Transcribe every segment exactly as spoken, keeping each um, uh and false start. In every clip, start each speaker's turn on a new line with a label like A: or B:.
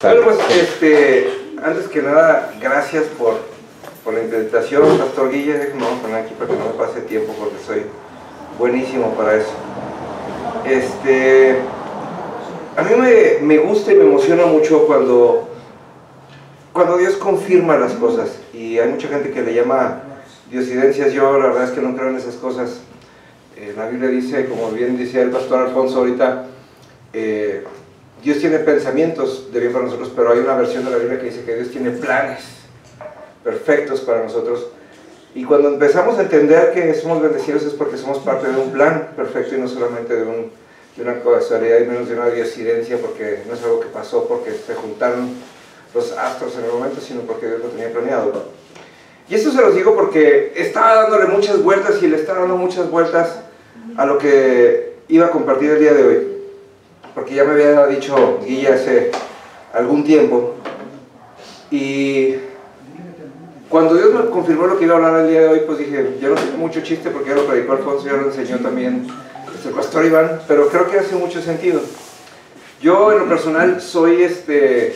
A: Bueno, pues, este, antes que nada, gracias por, por la invitación, Pastor Guille. Déjenme vamos a poner aquí para que no me pase tiempo porque soy buenísimo para eso. Este, a mí me, me gusta y me emociona mucho cuando, cuando Dios confirma las cosas. Y hay mucha gente que le llama diosidencias. Yo la verdad es que no creo en esas cosas. Eh, la Biblia dice, como bien decía el Pastor Alfonso ahorita, eh, Dios tiene pensamientos de bien para nosotros, pero hay una versión de la Biblia que dice que Dios tiene planes perfectos para nosotros. Y cuando empezamos a entender que somos bendecidos es porque somos parte de un plan perfecto y no solamente de, un, de una casualidad y menos de una diosidencia, porque no es algo que pasó porque se juntaron los astros en el momento, sino porque Dios lo tenía planeado. Y esto se los digo porque estaba dándole muchas vueltas y le estaba dando muchas vueltas a lo que iba a compartir el día de hoy. Porque ya me había dicho Guilla hace algún tiempo, y cuando Dios me confirmó lo que iba a hablar el día de hoy, pues dije, ya no sé mucho chiste porque ya lo predicó Alfonso, ya lo enseñó también el Pastor Iván, pero creo que hace mucho sentido. Yo en lo personal soy este,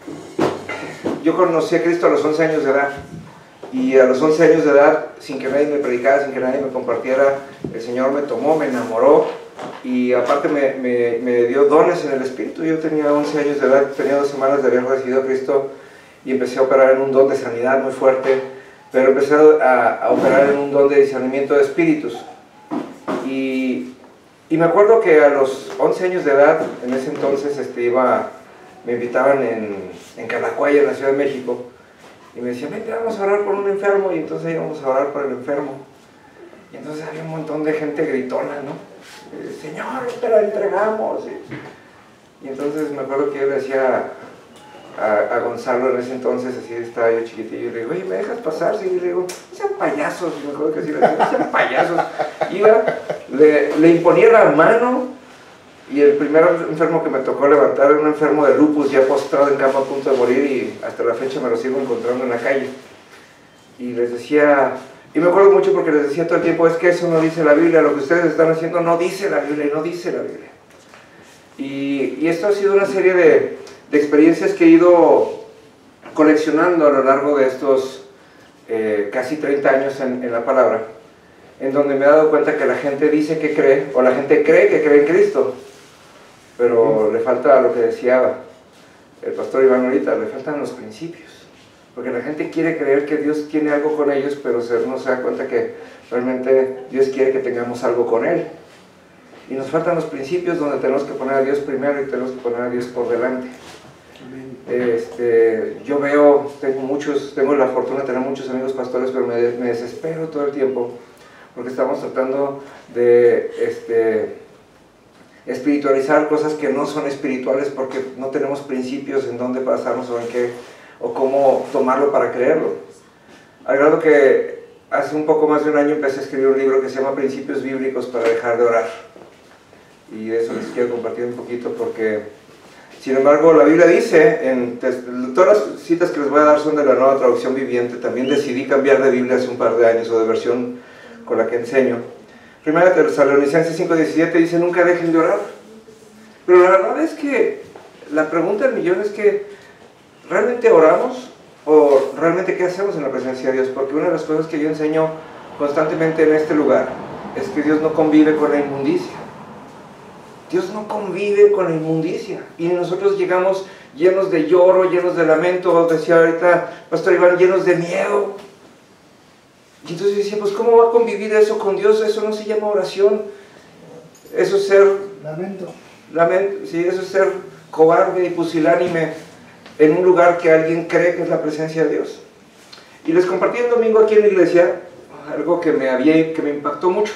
A: yo conocí a Cristo a los once años de edad, y a los once años de edad, sin que nadie me predicara, sin que nadie me compartiera, el Señor me tomó, me enamoró. Y aparte me, me, me dio dones en el Espíritu. Yo tenía once años de edad, tenía dos semanas de haber recibido a Cristo y empecé a operar en un don de sanidad muy fuerte, pero empecé a, a operar en un don de discernimiento de espíritus. Y, y me acuerdo que a los once años de edad, en ese entonces este, iba, me invitaban en, en Calacuaya, en la Ciudad de México, y me decían, vente, vamos a orar por un enfermo, y entonces íbamos a orar por el enfermo. Y entonces había un montón de gente gritona, ¿no? Señor, te la entregamos. Y entonces me acuerdo que yo le decía a, a Gonzalo en ese entonces, así estaba yo chiquitillo, y le digo, oye, ¿me dejas pasar? Sí, y le digo, no sean payasos. Y me acuerdo que así le decía, no sean payasos. Iba, le, le imponía la mano, y el primer enfermo que me tocó levantar era un enfermo de lupus, ya postrado en cama a punto de morir, y hasta la fecha me lo sigo encontrando en la calle. Y les decía... Y me acuerdo mucho porque les decía todo el tiempo, es que eso no dice la Biblia, lo que ustedes están haciendo no dice la Biblia, no dice la Biblia. Y, y esto ha sido una serie de, de experiencias que he ido coleccionando a lo largo de estos eh, casi treinta años en, en la palabra, en donde me he dado cuenta que la gente dice que cree, o la gente cree que cree en Cristo, pero le falta lo que decía el Pastor Iván ahorita, le faltan los principios. Porque la gente quiere creer que Dios tiene algo con ellos, pero no se da cuenta que realmente Dios quiere que tengamos algo con Él. Y nos faltan los principios donde tenemos que poner a Dios primero y tenemos que poner a Dios por delante. Este, yo veo, tengo, muchos, tengo la fortuna de tener muchos amigos pastores, pero me, me desespero todo el tiempo, porque estamos tratando de este, espiritualizar cosas que no son espirituales, porque no tenemos principios en dónde pasarnos o en qué, o cómo tomarlo para creerlo. Al grado que hace un poco más de un año empecé a escribir un libro que se llama Principios Bíblicos para dejar de orar, y de eso les quiero compartir un poquito, porque sin embargo la Biblia dice, en todas las citas que les voy a dar son de la Nueva Traducción Viviente. También decidí cambiar de Biblia hace un par de años, o de versión con la que enseño. Primera Tesalonicenses cinco diecisiete dice, nunca dejen de orar. Pero la verdad es que la pregunta del millón es que ¿realmente oramos? ¿O realmente qué hacemos en la presencia de Dios? Porque una de las cosas que yo enseño constantemente en este lugar es que Dios no convive con la inmundicia. Dios no convive con la inmundicia. Y nosotros llegamos llenos de lloro, llenos de lamento, decía ahorita Pastor Iván, llenos de miedo. Y entonces yo decía, pues ¿cómo va a convivir eso con Dios? Eso no se llama oración. Eso es ser... Lamento. Lamento, sí, eso es ser cobarde y pusilánime en un lugar que alguien cree que es la presencia de Dios. Y les compartí el domingo aquí en la iglesia algo que me, había, que me impactó mucho.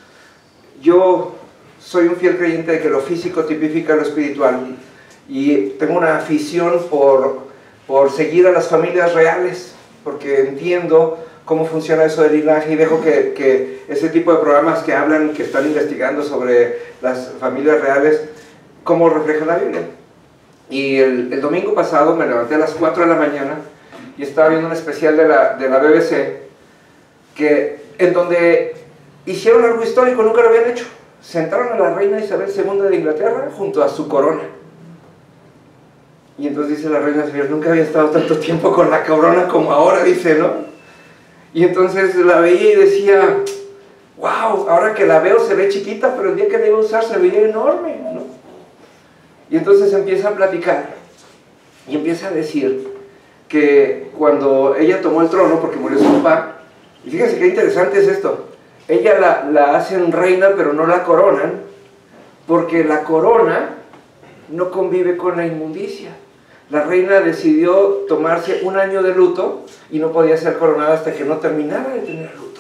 A: Yo soy un fiel creyente de que lo físico tipifica lo espiritual, y tengo una afición por, por seguir a las familias reales, porque entiendo cómo funciona eso del linaje, y dejo que, que ese tipo de programas que hablan, que están investigando sobre las familias reales, cómo refleja la Biblia. Y el, el domingo pasado me levanté a las cuatro de la mañana y estaba viendo un especial de la, de la B B C, que, en donde hicieron algo histórico, nunca lo habían hecho. Sentaron a la reina Isabel segunda de Inglaterra junto a su corona. Y entonces dice la reina Isabel, nunca había estado tanto tiempo con la corona como ahora, dice, ¿no? Y entonces la veía y decía, wow, ahora que la veo se ve chiquita, pero el día que la iba a usar se veía enorme, ¿no? Y entonces empieza a platicar y empieza a decir que cuando ella tomó el trono, porque murió su papá, y fíjense qué interesante es esto, ella la, la hacen reina pero no la coronan, porque la corona no convive con la inmundicia. La reina decidió tomarse un año de luto y no podía ser coronada hasta que no terminara de tener luto.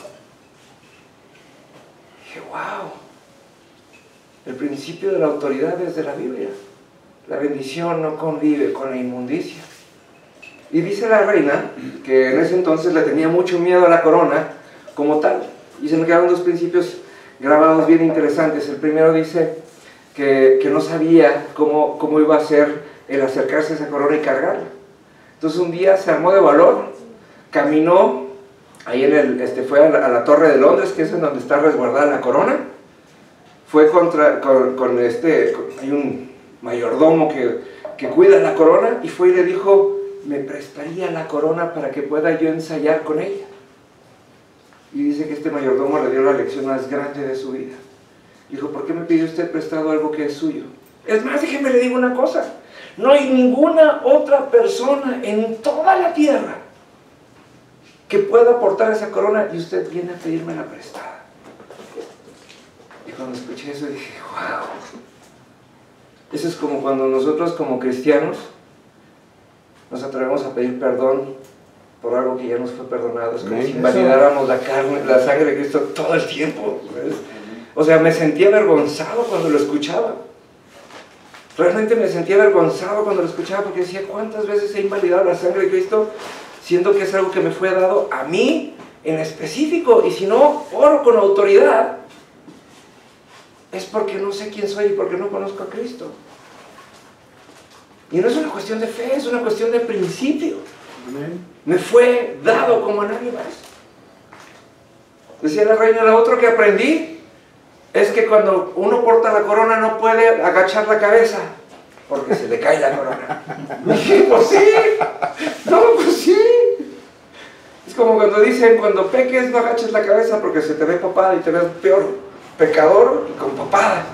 A: Dije, wow, el principio de la autoridad es de la Biblia. La bendición no convive con la inmundicia. Y dice la reina que en ese entonces le tenía mucho miedo a la corona como tal. Y se me quedaron dos principios grabados bien interesantes. El primero dice que, que no sabía cómo, cómo iba a ser el acercarse a esa corona y cargarla. Entonces un día se armó de valor, caminó, ahí en el, este, fue a la, a la Torre de Londres, que es en donde está resguardada la corona, fue contra, con, con este, con, hay un mayordomo que, que cuida la corona, y fue y le dijo, me prestaría la corona para que pueda yo ensayar con ella. Y dice que este mayordomo le dio la lección más grande de su vida. Dijo, ¿por qué me pidió usted prestado algo que es suyo? Es más, déjeme le digo una cosa, no hay ninguna otra persona en toda la tierra que pueda aportar esa corona y usted viene a pedirme la prestada. Y cuando escuché eso dije, wow. Eso es como cuando nosotros como cristianos nos atrevemos a pedir perdón por algo que ya nos fue perdonado. Es como sí, si invalidáramos la carne, la sangre de Cristo todo el tiempo, ¿ves? O sea, me sentía avergonzado cuando lo escuchaba. Realmente me sentía avergonzado cuando lo escuchaba, porque decía, ¿cuántas veces he invalidado la sangre de Cristo, siendo que es algo que me fue dado a mí en específico? Y si no oro con autoridad, es porque no sé quién soy y porque no conozco a Cristo. Y no es una cuestión de fe, es una cuestión de principio. Amén. Me fue dado como a nadie más. Decía la reina, lo otro que aprendí es que cuando uno porta la corona no puede agachar la cabeza, porque se le cae la corona. Dije, pues sí, no, pues sí. Es como cuando dicen, cuando peques no agaches la cabeza porque se te ve papada y te ves peor pecador y con papada,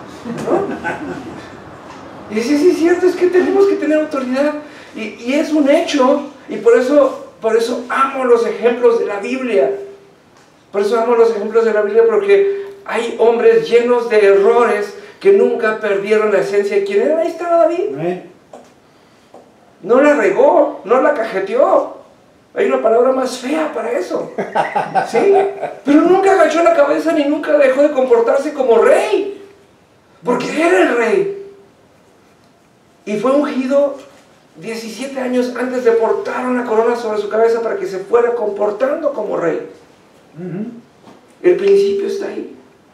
A: ¿no? Y sí, sí, es cierto, es que tenemos que tener autoridad, y, y es un hecho, y por eso, por eso amo los ejemplos de la Biblia. Por eso amo los ejemplos de la Biblia, porque hay hombres llenos de errores que nunca perdieron la esencia de quién era. Ahí estaba David. No la regó, no la cajeteó. Hay una palabra más fea para eso, ¿sí? Pero nunca agachó la cabeza ni nunca dejó de comportarse como rey, porque era el rey. Y fue ungido diecisiete años antes de portar una corona sobre su cabeza para que se fuera comportando como rey. El principio está ahí.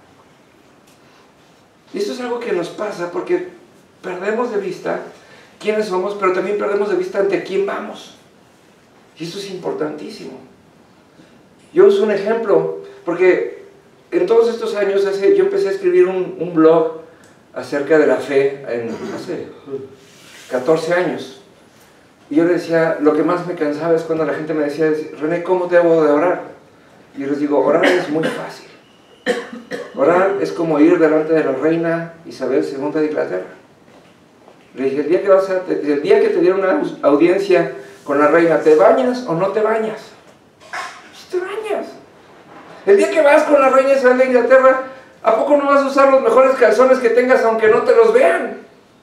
A: Y esto es algo que nos pasa porque perdemos de vista quiénes somos, pero también perdemos de vista ante quién vamos. Y esto es importantísimo. Yo uso un ejemplo, porque en todos estos años, hace, yo empecé a escribir un, un blog acerca de la fe en, hace catorce años. Y yo le decía, lo que más me cansaba es cuando la gente me decía, René, ¿cómo debo de orar? Y yo les digo, orar es muy fácil. Orar es como ir delante de la reina Isabel segunda de Inglaterra. Le dije, el día que, vas a, el día que te dieron una audiencia con la reina, ¿te bañas o no te bañas? Pues te bañas. El día que vas con la reina Isabel de Inglaterra, ¿a poco no vas a usar los mejores calzones que tengas aunque no te los vean?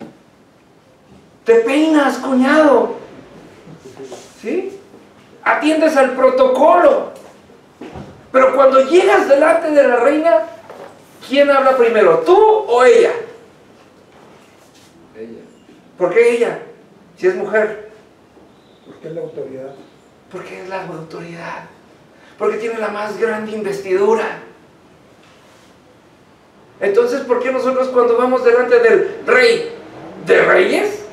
A: Te peinas, cuñado, ¿sí? Atiendes al protocolo. Pero cuando llegas delante de la reina, ¿quién habla primero, tú o ella?
B: Ella.
A: ¿Por qué ella? Si es mujer.
B: Porque es la autoridad.
A: Porque es la autoridad. Porque tiene la más grande investidura. Entonces, ¿por qué nosotros cuando vamos delante del rey de reyes,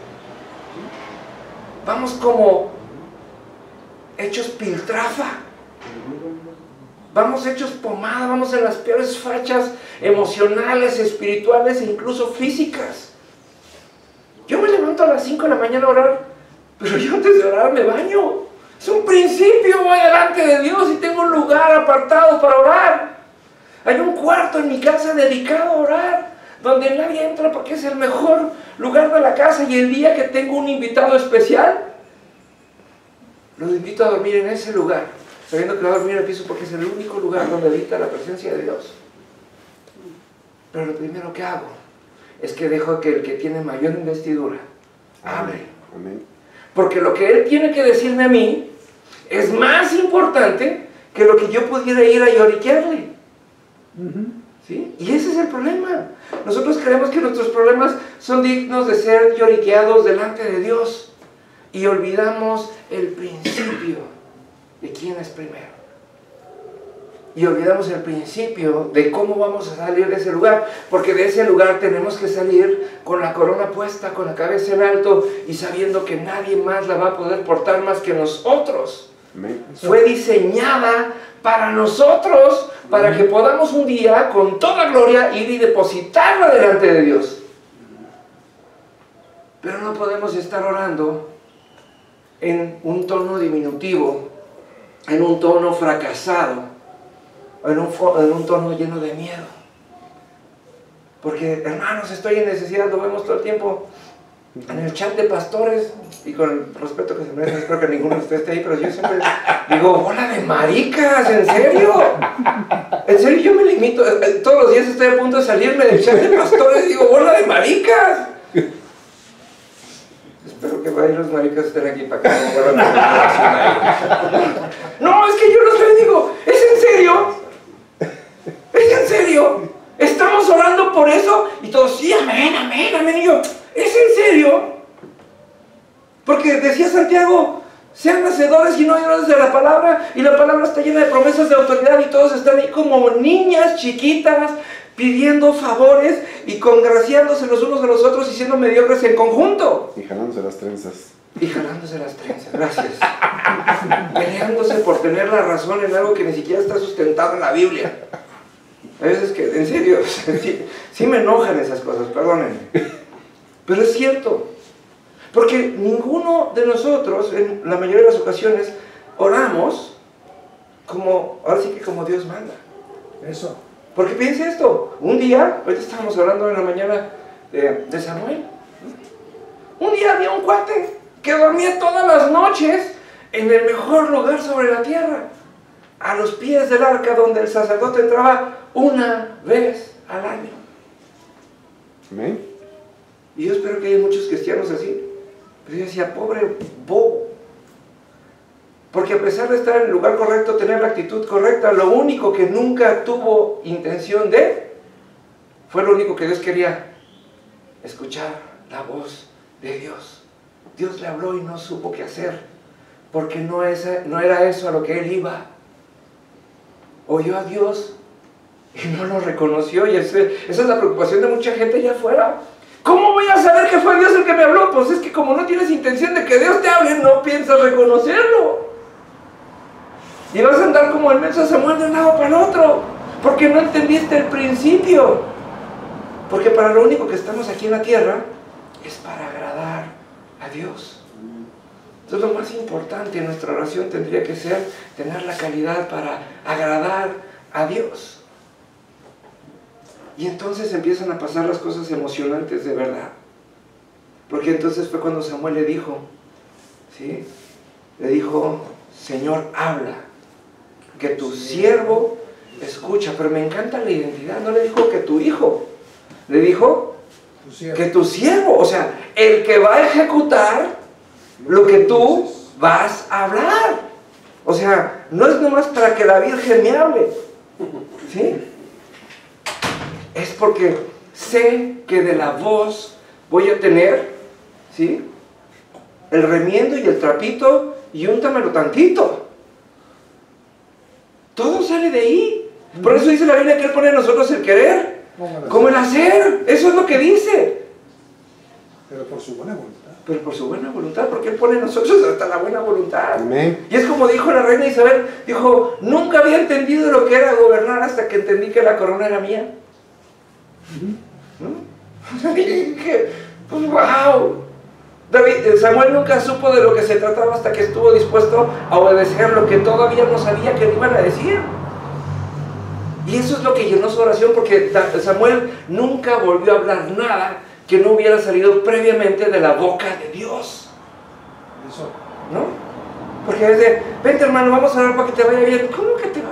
A: vamos como hechos piltrafa? Vamos hechos pomada, vamos en las peores fachas emocionales, espirituales e incluso físicas. Yo me levanto a las cinco de la mañana a orar
C: Pero yo antes de orar me baño. Es un principio, voy delante de Dios y tengo un lugar apartado para orar. Hay un cuarto en mi casa dedicado a orar, donde nadie entra porque es el mejor lugar de la casa, y el día que tengo un invitado especial, lo invito a dormir en ese lugar, sabiendo que va a dormir en el piso porque es el único lugar donde habita la presencia de Dios. Pero lo primero que hago es que dejo que el que tiene mayor investidura hable.
D: Amén.
C: Porque lo que Él tiene que decirme a mí es más importante que lo que yo pudiera ir a lloriquearle. ¿Sí? Y ese es el problema. Nosotros creemos que nuestros problemas son dignos de ser lloriqueados delante de Dios, y olvidamos el principio de quién es primero. Y olvidamos el principio de cómo vamos a salir de ese lugar, porque de ese lugar tenemos que salir con la corona puesta, con la cabeza en alto, y sabiendo que nadie más la va a poder portar más que nosotros.
D: Amén.
C: Fue diseñada para nosotros, para que podamos un día, con toda gloria, ir y depositarla delante de Dios. Pero no podemos estar orando en un tono diminutivo, en un tono fracasado, en un, en un tono lleno de miedo. Porque, hermanos, estoy en necesidad, lo vemos todo el tiempo en el chat de pastores, y con el respeto que se merece, espero que ninguno de ustedes esté ahí, pero yo siempre digo, bola de maricas, ¿en serio? En serio, yo me limito, todos los días estoy a punto de salirme del chat de pastores y digo, bola de maricas. Espero que vayan los maricas estén aquí para que no vuelvan a tener relación ahí. No, es que yo los veo y digo, ¿es en serio? ¿Es en serio? Estamos orando por eso, y todos, sí, amén, amén, amén, y yo, ¿es en serio? Porque decía Santiago, sean hacedores y no oidores de la palabra, y la palabra está llena de promesas de autoridad, y todos están ahí como niñas chiquitas, pidiendo favores y congraciándose los unos de los otros y siendo mediocres en conjunto.
D: Y jalándose las trenzas.
C: Y jalándose las trenzas, gracias. Peleándose por tener la razón en algo que ni siquiera está sustentado en la Biblia. A veces que, en serio, sí, sí me enojan esas cosas, perdónenme. Pero es cierto. Porque ninguno de nosotros, en la mayoría de las ocasiones, oramos como, ahora sí que como Dios manda.
B: Eso.
C: Porque piensa esto, un día, ahorita estábamos hablando en la mañana de, de Samuel, un día había un cuate que dormía todas las noches en el mejor lugar sobre la tierra, a los pies del arca, donde el sacerdote entraba una vez al año.
D: Amén.
C: Y yo espero que haya muchos cristianos así. Pero yo decía, pobre bobo. Porque a pesar de estar en el lugar correcto, tener la actitud correcta, lo único que nunca tuvo intención de, fue lo único que Dios quería, escuchar la voz de Dios. Dios le habló y no supo qué hacer, porque no, esa, no era eso a lo que él iba. Oyó a Dios y no lo reconoció, y ese, esa es la preocupación de mucha gente allá afuera. ¿Cómo voy a saber que fue Dios el que me habló? Pues es que como no tienes intención de que Dios te hable, no piensas reconocerlo. Y vas a andar como el menso Samuel de un lado para el otro, porque no entendiste el principio. Porque para lo único que estamos aquí en la tierra es para agradar a Dios. Entonces lo más importante en nuestra oración tendría que ser tener la calidad para agradar a Dios. Y entonces empiezan a pasar las cosas emocionantes de verdad. Porque entonces fue cuando Samuel le dijo, ¿sí? Le dijo, Señor, habla, que tu siervo escucha. Pero me encanta la identidad, no le dijo que tu hijo, le dijo que tu siervo, o sea, el que va a ejecutar lo que tú vas a hablar. O sea, no es nomás para que la Virgen me hable, ¿sí? Es porque sé que de la voz voy a tener, ¿sí?, el remiendo y el trapito, y úntamelo tantito. Todo sale de ahí. Por eso dice la Biblia que Él pone en nosotros el querer como el hacer. Eso es lo que dice.
B: Pero por su buena voluntad.
C: Pero por su buena voluntad, porque Él pone en nosotros hasta la buena voluntad.
D: Amén.
C: Y es como dijo la reina Isabel, dijo, nunca había entendido lo que era gobernar hasta que entendí que la corona era mía. ¿No? Y dije, pues wow. David, Samuel nunca supo de lo que se trataba hasta que estuvo dispuesto a obedecer lo que todavía no sabía que le iban a decir. Y eso es lo que llenó su oración, porque Samuel nunca volvió a hablar nada que no hubiera salido previamente de la boca de Dios.
B: Eso.
C: ¿No? Porque a veces, vente hermano, vamos a orar para que te vaya bien. ¿Cómo que te va?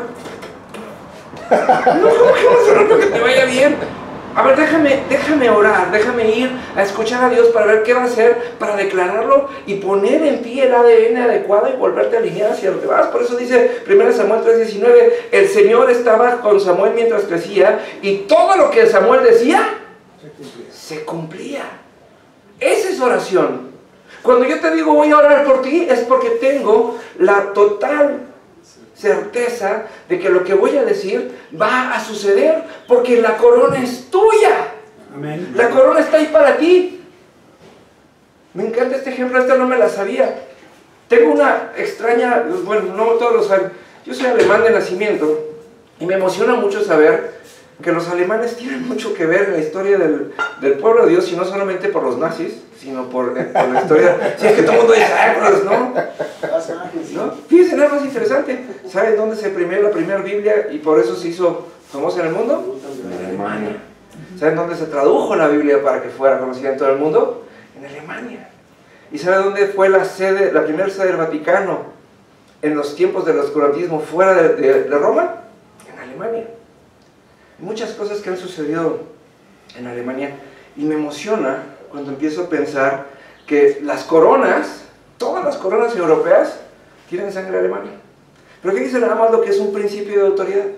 C: No, ¿cómo que vamos a orar para que te vaya bien? A ver, déjame, déjame orar, déjame ir a escuchar a Dios para ver qué va a hacer, para declararlo y poner en ti el A D N adecuado y volverte a alinear hacia donde vas. Por eso dice primero Samuel tres diecinueve, el Señor estaba con Samuel mientras crecía y todo lo que Samuel decía
B: Se cumplía.
C: se cumplía. Esa es oración. Cuando yo te digo voy a orar por ti, es porque tengo la total certeza de que lo que voy a decir va a suceder, porque la corona es tuya.
B: Amén.
C: La corona está ahí para ti. Me encanta este ejemplo, esta no me la sabía. Tengo una extraña, bueno, no todos lo saben, yo soy alemán de nacimiento y me emociona mucho saber que los alemanes tienen mucho que ver en la historia del, del pueblo de Dios, y no solamente por los nazis, sino por, eh, por la historia. Si es que todo el mundo dice, ay, pues no. ¿No? Fíjense, nada más interesante. ¿Saben dónde se imprimió la primera Biblia y por eso se hizo famosa en el mundo? En Alemania. ¿Saben dónde se tradujo la Biblia para que fuera conocida en todo el mundo? En Alemania. ¿Y saben dónde fue la sede, la primera sede del Vaticano en los tiempos del oscurantismo fuera de, de, de Roma? En Alemania. Muchas cosas que han sucedido en Alemania, y me emociona cuando empiezo a pensar que las coronas, todas las coronas europeas tienen sangre alemana. Pero ¿qué dice nada más lo que es un principio de autoridad?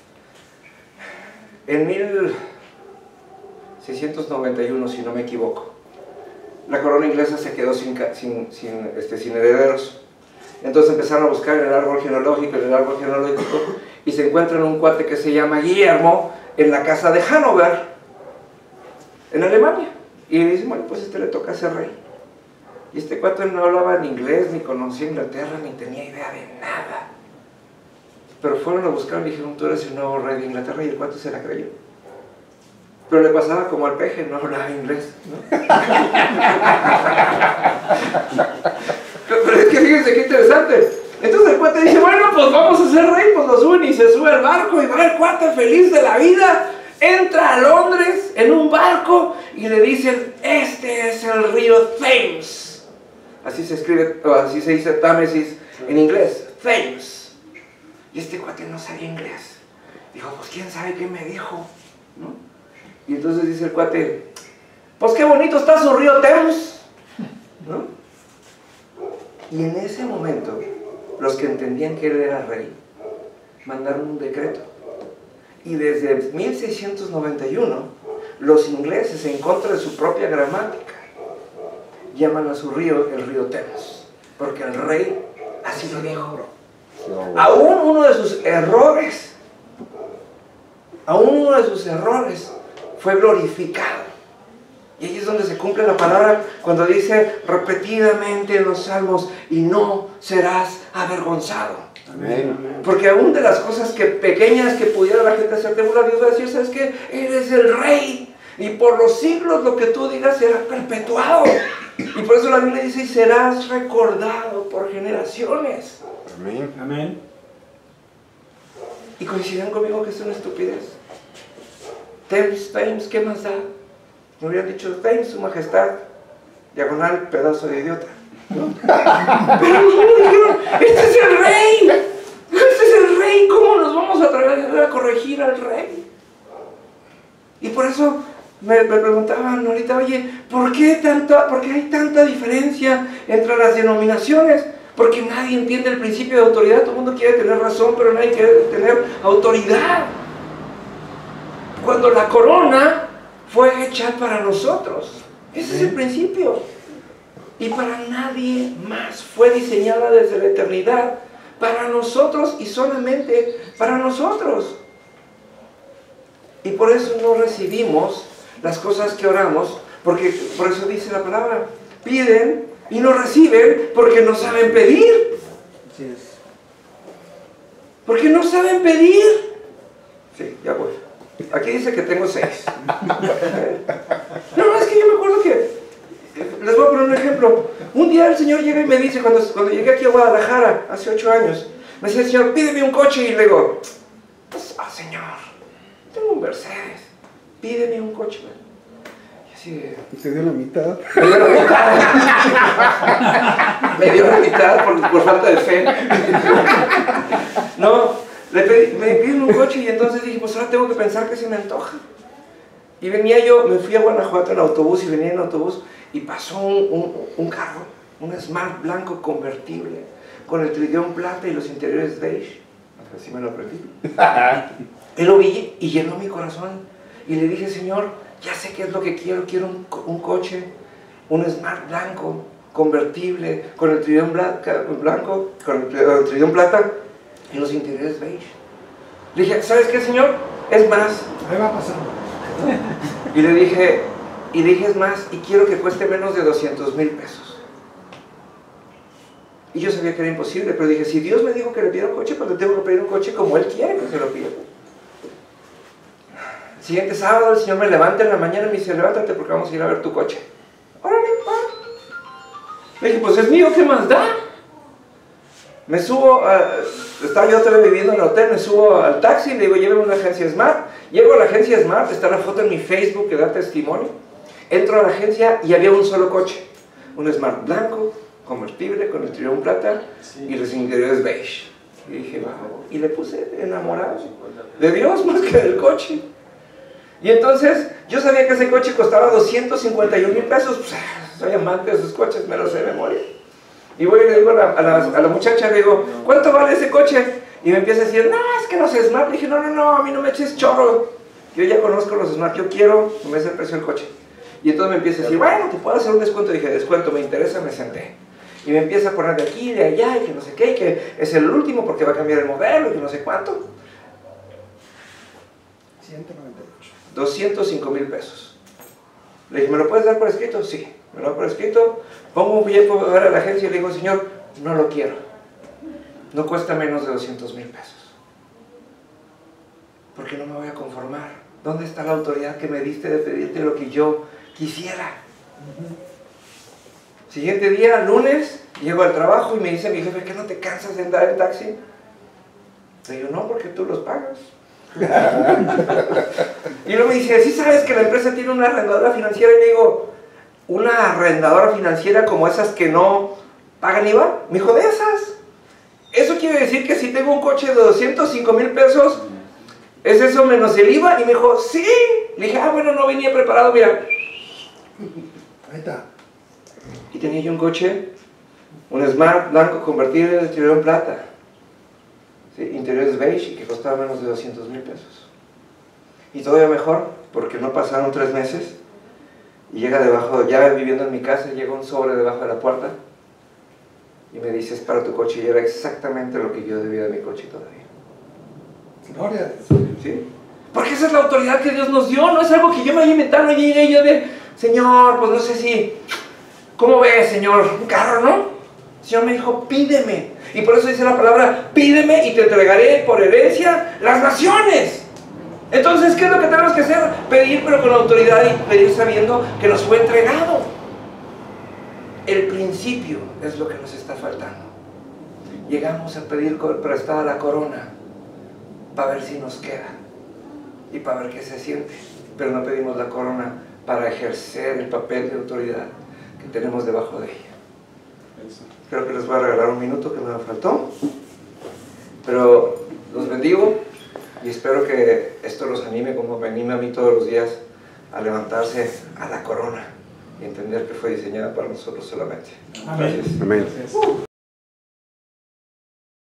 C: En mil seiscientos noventa y uno, si no me equivoco, la corona inglesa se quedó sin, sin, sin, este, sin herederos. Entonces empezaron a buscar en el árbol genealógico, en el árbol genealógico, y se encuentran un cuate que se llama Guillermo en la casa de Hannover, en Alemania. Y le dicen, bueno, pues este le toca ser rey. Y este cuate no hablaba ni inglés, ni conocía Inglaterra, ni tenía idea de nada. Pero fueron a buscar y dijeron, tú eres el nuevo rey de Inglaterra, y el cuate se la creyó. Pero le pasaba como al peje, no hablaba inglés, ¿no? Pero es que fíjense qué interesante. Entonces el cuate dice, bueno, pues vamos a ser rey, pues lo suben y se sube al barco y va el cuate feliz de la vida. Entra a Londres en un barco y le dicen, este es el río Thames. Así se escribe, o así se dice Támesis en inglés, Thames. Y este cuate no sabía inglés. Dijo, pues quién sabe qué me dijo, ¿no? Y entonces dice el cuate, pues qué bonito está su río Thames, ¿no? Y en ese momento, los que entendían que él era rey, mandaron un decreto. Y desde mil seiscientos noventa y uno, los ingleses, en contra de su propia gramática, llaman a su río el río Thames, porque el rey así lo dijo. Aún uno de sus errores, aún uno de sus errores fue glorificado. Y ahí es donde se cumple la palabra cuando dice repetidamente en los salmos, y no serás avergonzado.
D: Amén.
C: Porque aún de las cosas que pequeñas que pudiera la gente hacerte burla, Dios va a decir, ¿sabes qué? Eres el rey, y por los siglos lo que tú digas será perpetuado. Y por eso la Biblia dice, y serás recordado por generaciones.
D: Amén.
B: Amén.
C: Y coinciden conmigo que es una estupidez. Thames, Thames, ¿qué más da? Me hubieran dicho, Thames, su majestad, diagonal, pedazo de idiota, ¿no? Pero no, dijeron, este es el rey, este es el rey, ¿cómo nos vamos a traer a corregir al rey? Y por eso me, me preguntaban ahorita, oye, ¿por qué, tanta, ¿por qué hay tanta diferencia entre las denominaciones? Porque nadie entiende el principio de autoridad, todo el mundo quiere tener razón, pero nadie quiere tener autoridad. Cuando la corona fue hecha para nosotros, ese es el principio, y para nadie más, fue diseñada desde la eternidad, para nosotros y solamente para nosotros. Y por eso no recibimos las cosas que oramos, porque por eso dice la palabra, piden y no reciben porque no saben pedir.
B: Así es.
C: Porque no saben pedir. Sí, ya voy. Aquí dice que tengo seis. No, es que yo me acuerdo que Les voy a poner un ejemplo. Un día el Señor llega y me dice, cuando, cuando llegué aquí a Guadalajara, hace ocho años, me decía el Señor, pídeme un coche, y le digo, pues, ah, Señor, tengo un Mercedes, pídeme un coche. Y así de...
D: Y te dio la mitad.
C: Me dio la mitad. Me dio la mitad por, por falta de fe. No, le pedí, me piden un coche y entonces dije, pues ahora tengo que pensar que se me antoja. Y venía yo, me fui a Guanajuato en autobús y venía en autobús y pasó un, un, un carro, un Smart blanco convertible, con el trigueón plata y los interiores beige. Así me lo aprendí. Y lo vi y llenó mi corazón. Y le dije, Señor, ya sé qué es lo que quiero, quiero un, un coche, un Smart blanco, convertible, con el trigueón blanco, con el, el trigueón plata y los interiores beige. Le dije, ¿sabes qué, Señor? Es más.
B: Ahí va pasando.
C: Y le dije, y le dije, es más, y quiero que cueste menos de doscientos mil pesos. Y yo sabía que era imposible, pero dije, si Dios me dijo que le pida un coche, pues le tengo que pedir un coche como Él quiere que se lo pida. El siguiente sábado el Señor me levanta en la mañana y me dice, levántate porque vamos a ir a ver tu coche. Órale, va. Le dije, pues es mío, ¿qué más da? Me subo, a, estaba yo todavía viviendo en el hotel, me subo al taxi y le digo, lléveme a una agencia Smart. Llego a la agencia Smart, está la foto en mi Facebook que da testimonio. Entro a la agencia y había un solo coche, un Smart blanco, convertible, con el trigueón plata y los interiores beige. Y dije, wow, y le puse enamorado de Dios más que del coche. Y entonces, yo sabía que ese coche costaba doscientos cincuenta y un mil pesos, pues, soy amante de esos coches, me lo sé de memoria. Y voy y le digo a la, a, la, a la muchacha, le digo, ¿cuánto vale ese coche? Y me empieza a decir, no, es que no es Smart. Le dije, no, no, no, a mí no me eches chorro. Yo ya conozco los Smart, yo quiero que me des el precio del coche. Y entonces me empieza a decir, bueno, te puedo hacer un descuento. Y dije, descuento, me interesa, me senté. Y me empieza a poner de aquí, de allá, y que no sé qué, y que es el último porque va a cambiar el modelo, y que no sé cuánto.
B: ciento noventa y ocho.
C: doscientos cinco mil pesos. Le dije, ¿me lo puedes dar por escrito? Sí, me lo da por escrito. Pongo un billete para ver a la agencia y le digo, Señor, no lo quiero. No cuesta menos de doscientos mil pesos. Porque no me voy a conformar. ¿Dónde está la autoridad que me diste de pedirte lo que yo quisiera? Siguiente día, lunes, llego al trabajo y me dice mi jefe, ¿qué no te cansas de andar en taxi? Le digo, no, porque tú los pagas. Y luego me dice, ¿sí sabes que la empresa tiene una arrendadora financiera? Y le digo, ¿una arrendadora financiera como esas que no pagan I V A? Me dijo, de esas. Eso quiere decir que si tengo un coche de doscientos cinco mil pesos, ¿es eso menos el I V A? Y me dijo, sí. Le dije, ah, bueno, no venía preparado, mira.
B: Ahí está.
C: Y tenía yo un coche, un Smart blanco convertible de trigueón plata, ¿sí? Interiores beige y que costaba menos de doscientos mil pesos. Y todavía mejor, porque no pasaron tres meses y llega debajo, ya viviendo en mi casa, llega un sobre debajo de la puerta y me dice, es para tu coche, y era exactamente lo que yo debía de mi coche todavía.
B: Gloria a Dios.
C: ¿Sí? Porque esa es la autoridad que Dios nos dio, no es algo que yo me haya inventado y llegué yo de, Señor, pues no sé si, ¿cómo ves, Señor? Un carro, ¿no? El Señor me dijo, pídeme. Y por eso dice la palabra, pídeme y te entregaré por herencia las naciones. Entonces, ¿qué es lo que tenemos que hacer? Pedir, pero con autoridad, y pedir sabiendo que nos fue entregado. El principio es lo que nos está faltando. Llegamos a pedir prestada la corona para ver si nos queda y para ver qué se siente, pero no pedimos la corona para ejercer el papel de autoridad que tenemos debajo de ella. Creo que les voy a regalar un minuto que me faltó, pero los bendigo y espero que esto los anime como me anima a mí todos los días a levantarse a la corona y entender que fue diseñada para nosotros solamente.
B: Amén.
C: Gracias.
D: Amén.
B: Gracias.